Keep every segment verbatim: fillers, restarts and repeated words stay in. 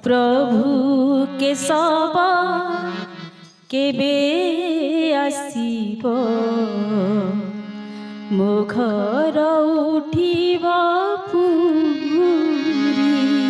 प्रभु के सवा केबे आसीबो मो घर उठिबो पुरी।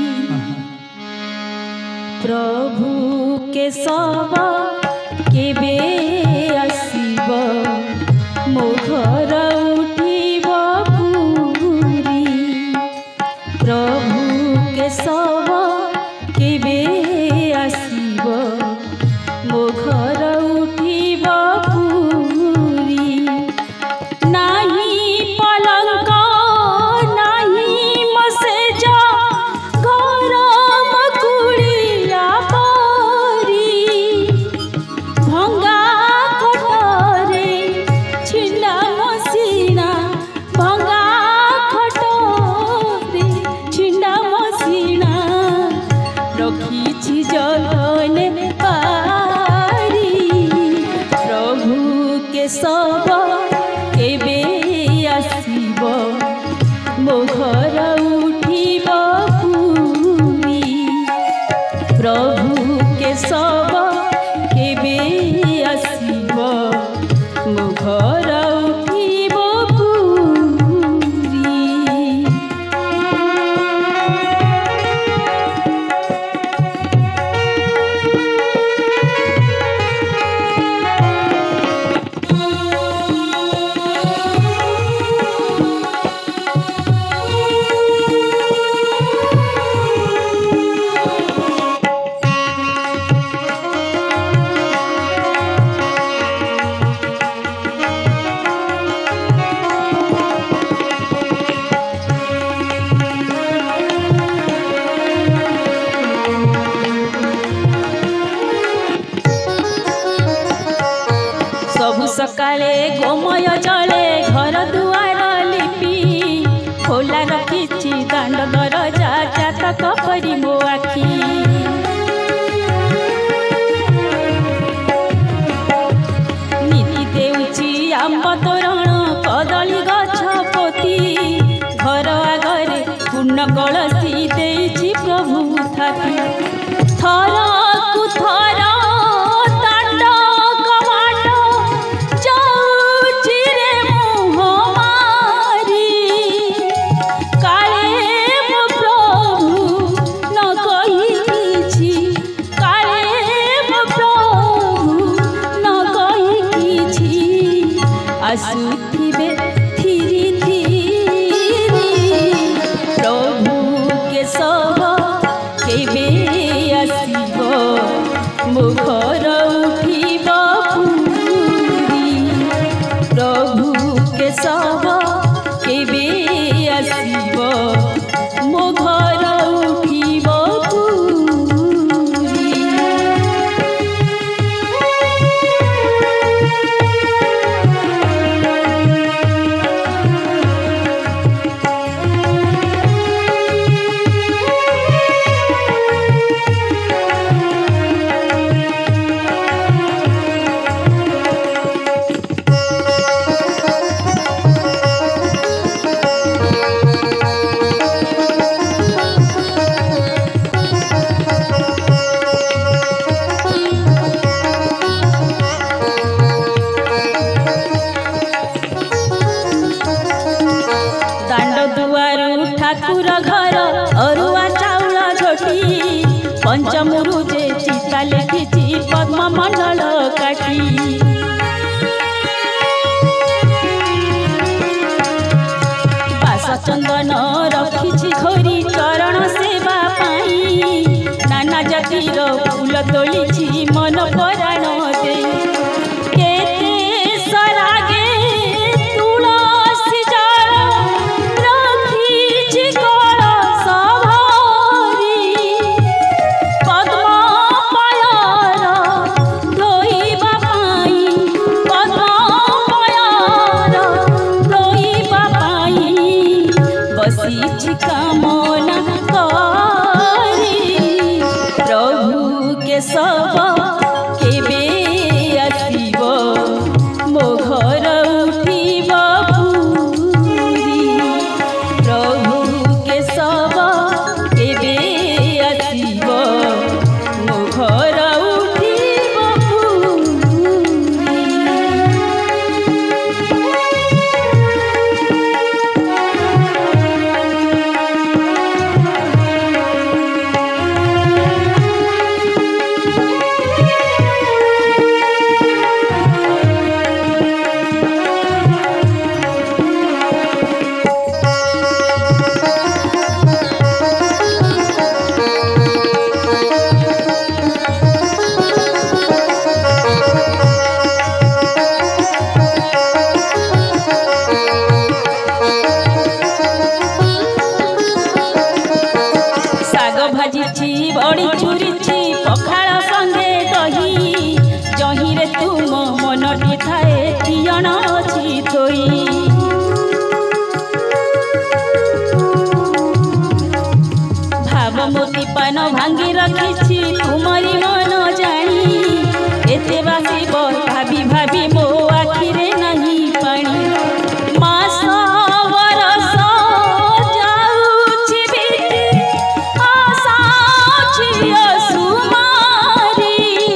प्रभु के सवा केबे आसीबो मो घर उठिबो पुरी। प्रभु के सवा केबे आसीबो मो घर उठिबो पुरी। नाही पलंक नाही मसेज घर मकुड़िया परी। भंगा खटरे छिंडा मसीना भंगा खटरे छिंडा मसीना रखी जतने पारी। प्रभु के सब केबे आसीबो मो घर उठिबो पुरी। प्रभु के सब केबे आसीबो मो घर उठिबो पुरी। सबु सकाले गोमय जले घर दुआर लिपि खोला रखिछि दांड दरजा जातक परि मो आखि। नीति देउछि आंब तोरण कदली गछ पोती घर आगरे पूर्ण कलसी देइछि प्रभु थाकी। थर कु थर तांड कमाट जाउछि रे मुह मारी। काले मो प्रभु न कहिछि काले मो प्रभु न कहिछि आसुथिबे धीरे धीरे। प्रभु के सब केबे आसीबो मो घर उठिबो पुरी। प्रभु के सब केबे आसीबो मो घर उठिबो पुरी। दांड दुआरु ठाकुर घर अरुआ चाउल झोटी पंचमुरु जे चिता लेखिछि पद्म मंडल काटी। बास चंदन रखिछि घोरी चरण सेवा पाई। नाना जातिर फूल तोलिछि मन पराण दे। केते सरागे तुलसी जल रखिछि कलश भरी। पद्म पयर धोइबा पाई भाजी बड़ी चूरी पखाड़ संगे दही जही रे तुम मनटी थाए तीयण अछि थोई भावमती पान भांगी रखी तुमरी मन जानी एते बासी भाभी भाभी मो आखिरे नहीं पानी मास बरस जाउछि बीती आसाछि असुमारी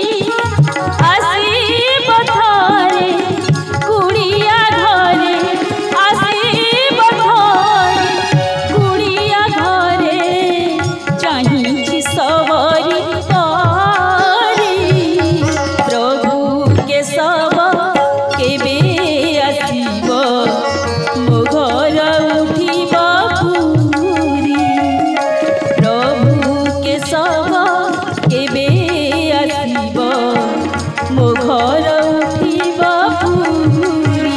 आसीब थरे कुड़िया घरे आसीब थरे कुड़िया घरे चाहिछि सबरी पारी प्रभु के सब केबे आसीब मो घर उठिब पूरी प्रभु के सब केबे आसीब मो घर उठिब पूरी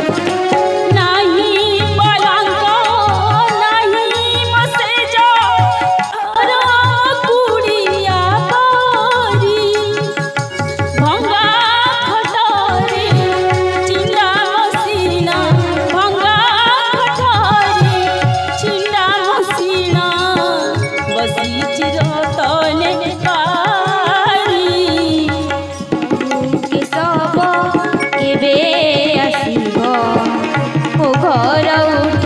नाही पलंग नाही मसेज घर कुड़िया परी भंगा खटरे चिंडा मसीना भंगा खटरे चिंडा मसीना बसी चिरतने पारी के सब केबे आसीब ओ घर